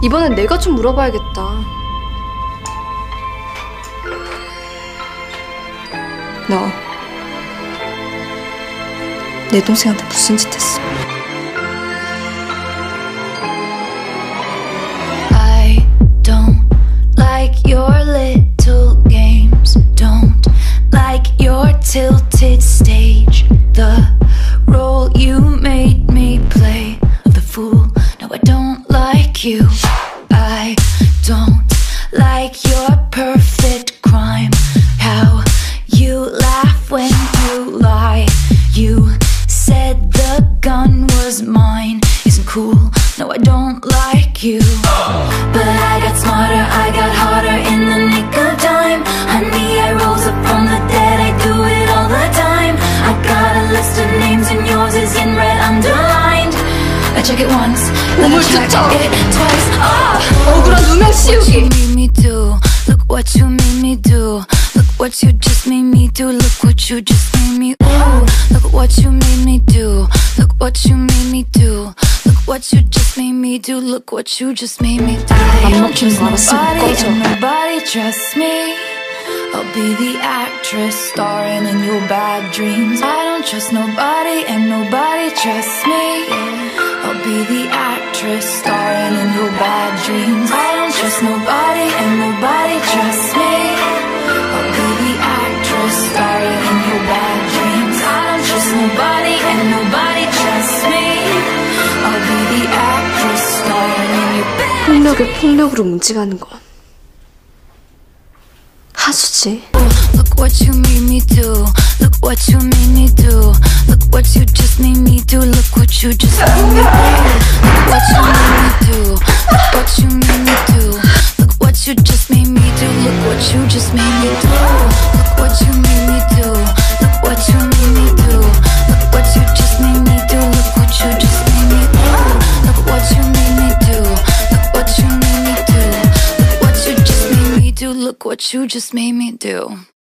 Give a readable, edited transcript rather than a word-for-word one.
이번엔 내가 좀 물어봐야겠다. 너 내 동생한테 무슨 짓 했어? I don't like your little games. Don't like your tilted stage. The role you made me play of the fool. No, I don't like you. I don't like your perfect crime. How you laugh when you lie. You said the gun was mine. Isn't cool. No, I don't like you. But I got smarter, I got harder in the nick of time. Honey, I rose up from the dead, I do it all the time. I got a list of names and yours is in red underlined. I check it once, then I check it twice. 억울한 누명 씌우기. What you made me do. Look what you made me do. Look what you just made me do. Look what you just made me. Ooh, look what you made me do. Look what you made me do. Look what you just made me do. Look what you just made me do. I don't trust nobody and nobody trusts me. I'll be the actress starring in your bad dreams. I don't trust nobody and nobody trusts me. I'll be the actress starring in your bad dreams. I don't trust nobody and nobody trusts me. I'll be the actress starring in your bad dreams. I don't trust nobody and nobody trusts me. I'll be the actress starring in your bad dreams. 폭력에 폭력으로 문지가는 건 하수지. Look what you made me do. Look what you made me do. Look what you just made me do. Look what you just made me do. Look what you made me do. Look what you made me do. Look what you just made me do. Look what you just made me do. Look what you made me do. Look what you made me do. Look what you just made me do. Look what you just made me do. Look what you made me do. Look what you made me do. Look what you just made me do. Look what you just made me do.